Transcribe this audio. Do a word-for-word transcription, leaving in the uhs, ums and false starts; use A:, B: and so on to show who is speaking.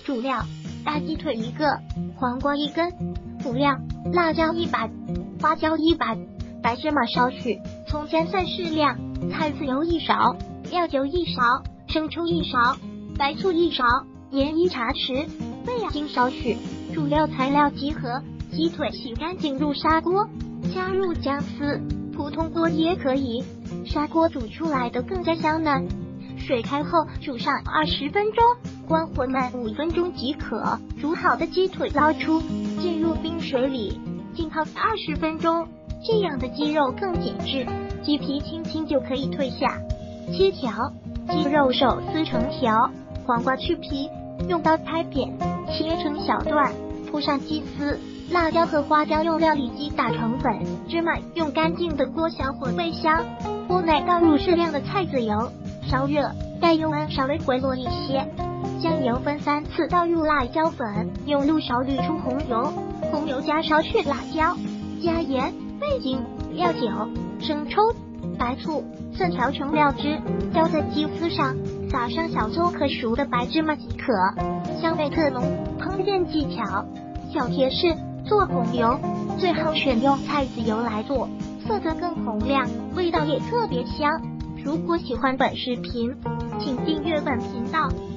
A: 主料：大鸡腿一个，黄瓜一根。辅料：辣椒一把，花椒一把，白芝麻少许，葱姜蒜适量，菜籽油一勺，料酒一勺，生抽一勺，白醋一勺，盐一茶匙，味精少许。主料材料集合，鸡腿洗干净入砂锅，加入姜丝，普通锅也可以，砂锅煮出来的更加香嫩。水开后煮上二十分钟，关火慢五分钟即可。煮好的鸡腿捞出，浸入冰水里浸泡二十分钟，这样的鸡肉更紧致，鸡皮轻轻就可以退下。切条：鸡肉手撕成条，黄瓜去皮，用刀拍扁，切成小段，铺上鸡丝。辣椒和花椒用料理机打成粉，芝麻用干净的锅小火煨香，锅内倒入适量的菜籽油，烧热，待油温稍微回落一些，将油分三次倒入辣椒粉，用鹿勺滤出红油，红油加少许辣椒，加盐、味精、料酒、生抽、白醋，蒜调成料汁，浇在鸡丝上，撒上小葱和熟的白芝麻即可，香味特浓。烹饪技巧：小贴士，做红油最好选用菜籽油来做，色泽更红亮，味道也特别香。如果喜欢本视频，请订阅本频道。